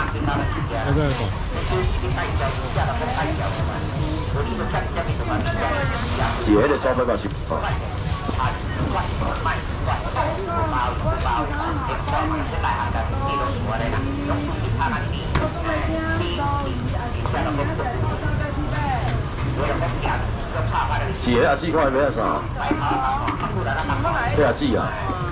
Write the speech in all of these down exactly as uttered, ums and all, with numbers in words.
那个什么？ 一个的做八百是。 一个啊，四块买啊啥？对啊，四啊。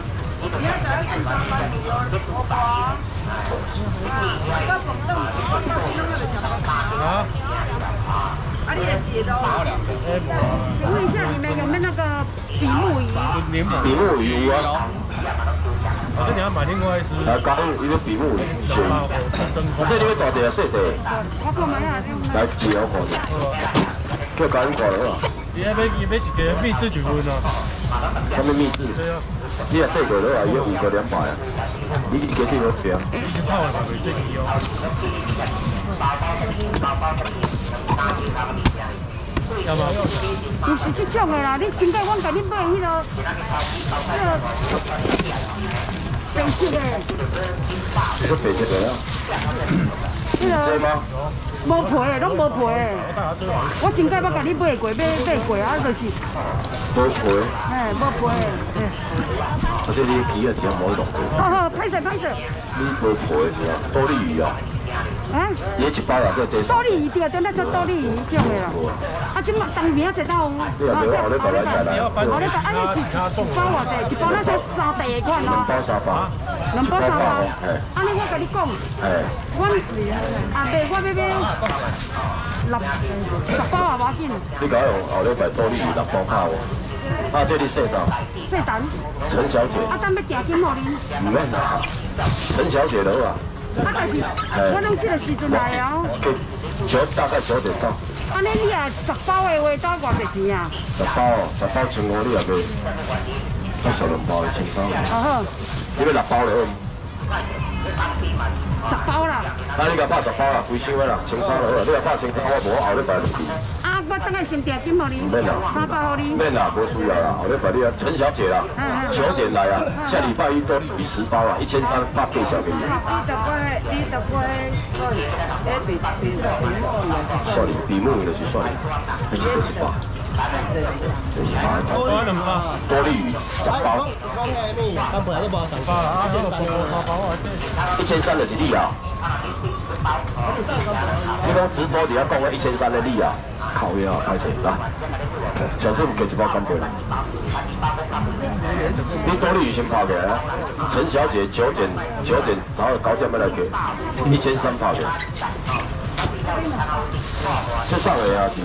啊？ 啊，你也记得哦。请问一下，你们有没有那个比目鱼？ 比目鱼有啊。 我这你要买另外一只。 来，讲伊个比目鱼，是。我这里要大地啊，小地。 我看买下。 来，自由看者。叫家人看了啊。 伊要买伊买一个秘制酒温啊。 什么秘制？ 对啊。 你若对过了啊，伊五个两百啊。你一个地好吃。 以前泡的嘛袂适宜哦。要吗？ 就是这种的啦，你真该阮甲你买迄个，迄个白色的。 这个白色的啊？ 迄个吗？ 无皮的，拢无皮的。我真该要甲你买过，买买过啊，就是。 无皮。 嘿，无皮的，嘿。 而且你皮啊，只要冇弄过。 好好，歹势歹势。 你无皮的是啊？多利鱼啊？ 啊！ 伊一包啊，这这。 多利鱼对，真那做多利鱼种的啦。啊，即马当面一道，啊， 这后日后日再来。 后日再，啊，你一一包偌济？一包那像三袋的款咯。 两包三包。 两包三包。啊，你我甲你讲，阮啊袂，我要买六十包也无要紧。 你讲后日摆多利鱼六包卡哦。啊，这里姓啥？ 姓陈。 陈小姐。 啊，等要订金互你。 唔免啦，陈小姐的啊。 啊，但是我拢这个时阵来哦。 九大概九点到。 安尼你啊，十包的话，到偌济钱啊？ 十包哦，十包千五你也卖，我十两包的千三。 好好。 你要六包了？ 十包啦。 啊，你甲拍十包啦，几箱的啦，千三了好，你若拍千三，我无后日摆落去。 啊，我等下先订金互你。 免啦。 三包互你。 免啦，无需要啦，后日摆你啊，陈小姐啦，九点来啊，下礼拜一多利鱼十包啊，一千三八倍小给你。 你得买，你得买算，哎比比比目鱼是算你，比目鱼就是算你，一千十包。就是八多两包。 多利鱼十包。 他本来就包十包了啊，这个包包包啊， 一千三就是你啊。你讲直播底下讲个一千三的你啊，靠呀，开始来，小师傅给一包干杯来。你多利鱼先拍起来，陈小姐九点九点，然后九点要来给，一千三拍起来。这上来啊，弟。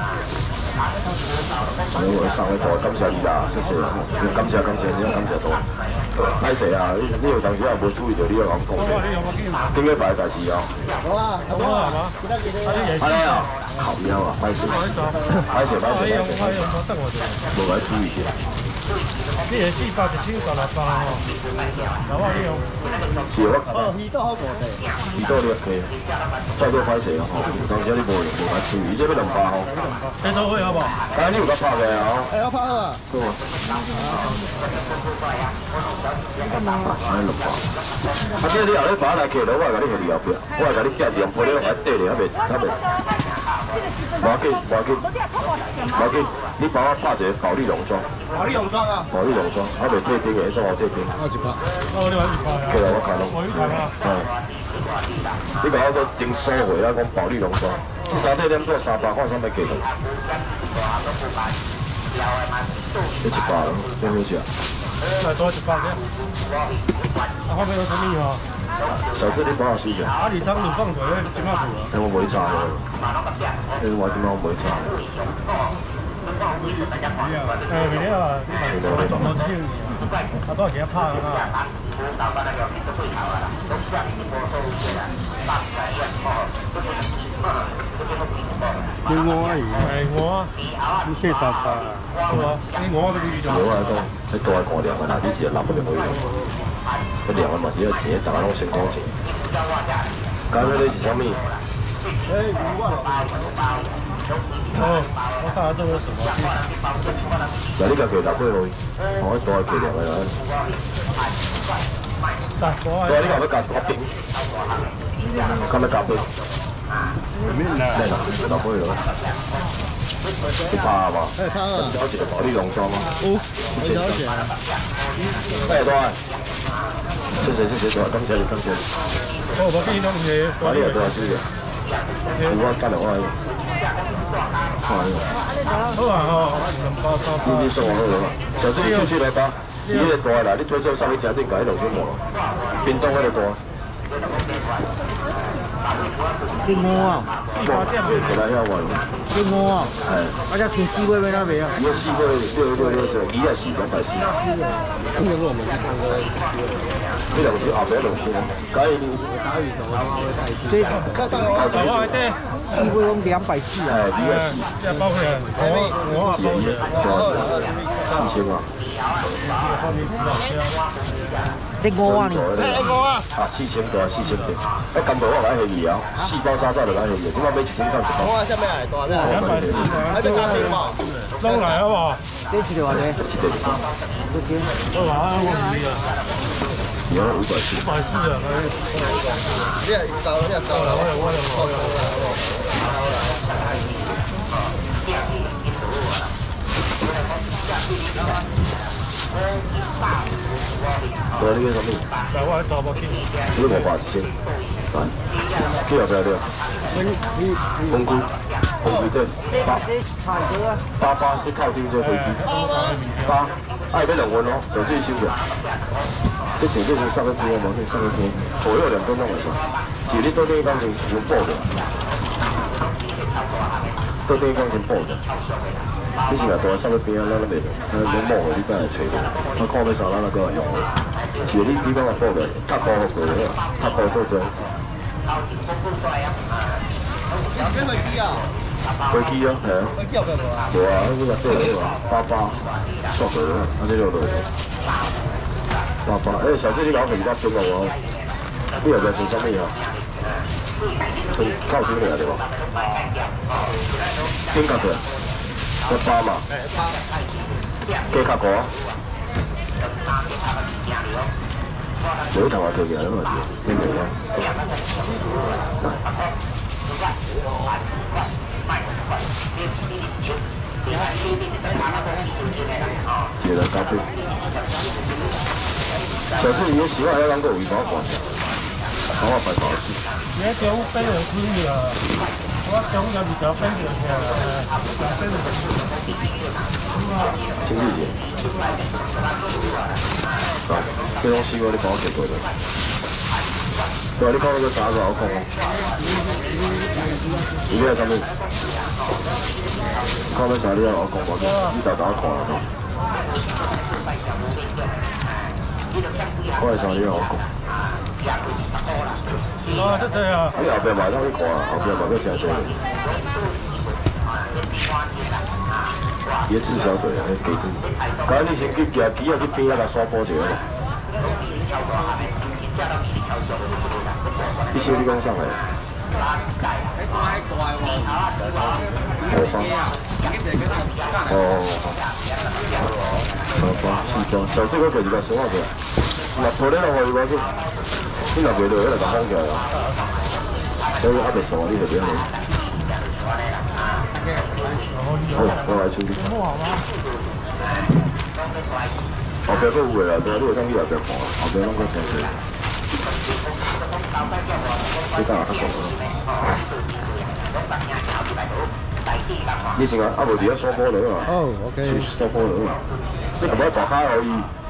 我上来多，感谢你啦，谢谢，感谢感谢，你要感谢多。歹势啊，你你有当时也无注意到，你要讲讲者，顶个摆代志啊。 好啊，好啊，好啊。 安尼啊，靠腰啊，歹势，歹势歹势歹势，无来注意下。 你个四包一千十六包吼，有啊你用。 是我。 哦，鱼肚好过地。 鱼肚你 OK， 再多歹势啊吼，当时你无无来注意，伊这要两包吼。 这都会好不好？ 哎，你有甲拍个啊？ 哎，我拍好啊。 好啊。哎，两包。啊，这你后日把来客了，我甲你下后壁，我甲你寄电波了，还缀咧，还袂还袂。无要紧，无要紧，无要紧，你帮我拍一个保利农庄。 保利农庄啊？ 保利农庄，还袂退订的，迄种我退订。 我一包。哦，你买一包啊？ 过来我看咯。 我一包啊。 嗯。你甲我个订收回啊，讲保利农庄，这三块点做三百，看啥物价格？这一包咯，真好食。 来多一包先。啊，后面有什么哦？ 小弟你帮我试下。 阿里山卤放腿，怎么煮啊？ 哎，我袂炒咯。哎，我点解我袂炒？ 哎，没了啊，你买多少钱？啊，多少钱拍啊？你我而係我，你幾大把啊？我，你我都預咗。 我係講，你多係過量嘅啦，呢次係立不入去嘅。佢量嘅嘛是要錢，大家攏先講錢。咁樣你是啥物？ 誒，五萬。哦，我睇下做咗什麼？ 嗱，呢個其實都係，我多係其量嘅啦。 但係我係。 對，呢個要加多冰。 咁咪夾杯， 面啦， 咩啦？夾杯咯，一百啊嘛，小姐保利泳装啊， 哦，小姐， 哎多啊，謝謝謝謝多，感謝你感謝你， 哦，我見到嘢， 保利有多少謝謝？我加兩塊，係。 好啊好， 呢啲送我好啦，上次你超市嚟打，呢個大啦，你最早收起隻點解喺度先冇？便當喺度大。 勁我啊！ 哇！其他有喎。 勁我啊！ 係。 我只全四位喺那邊啊！ 而家四個六六六四，二日四兩百四。 今日我們去看個呢兩次後邊兩次啦，假如你打完就我這走啊爹！ 四位用兩百四啊！ 係二日四。 即係包佢人，我我啊包佢。 四千啊！ 勁我啊你！ 啊四千多啊四千多，一咁多我買係二啊，四包沙沙就買係二，點解每次先三十包？ 我係咩嚟？多咩？ 兩百四， 喺度加票嘛？ 撈嚟啊嘛！ 這次就話你， 切地。 都知。 我話我唔理啊， 而家五百四。 五百四啊，佢。 呢日就呢日就啦，我又我又我又對呢個什麼？ 就我喺做波機。 呢個八千。係。呢個邊有啲啊？紅菇，紅菇對。八。八八啲靠邊隻飛機。八。哎，俾兩碗咯，就最少嘅。之前之前三個片啊，冇先三個片，左右兩分鐘嚟上。其實你多啲鋼琴用煲嘅，多啲鋼琴煲嘅。之前又做三個片啊，攞嚟嚟，你摸佢呢邊係吹嘅，我 call 俾手啦，那個用。其實呢啲咁嘅煲嘅，塔煲個佢嘅，塔煲做咗。 有咩去機啊？ 飛機啊，係啊。 去機有咩冇啊？ 冇啊，呢個都係話巴巴，索佢啊，喺呢度度。八八，誒上次啲講平吉咁嘅喎，呢樣嘢做乜嘢啊？佢溝片嚟啊？你話？邊級嘅？一巴嘛？幾級個？冇頭話佢嘅，因為你明啦。接了咖啡。上次你喜歡喺兩個回房館，講話快跑去。 你一種飛嚟天啊！我一種有時就飛嚟嘅，飛嚟清啲嘢。嗱，佢講試過你講幾句啦。佢話你講嗰個啥個口講？而家係什麼？講咩啥？呢個我講過嘅，呢度打狂啦。講係啥？呢個我講。 哦，出世啊！ 你後邊買咗呢個啊？後邊買咩車車？椰子小隊啊，幾多？咁你先去夾機啊，去邊啊？個刷波住啊！啲車啲工生嚟。哦，好吧，是的，上次嗰個而家少下嘅，落鋪咧落去嗰啲，啲落去度喺度打空嘅，所以一直傻呢條嘢。好，我嚟處理。後邊都會啊，對呢個生意又着火，後邊諗個上水。你得啊，得過啦。以前啊，阿部而家梳波女啊嘛。 哦 ，OK。 梳波女啊，你咁樣大蝦可以。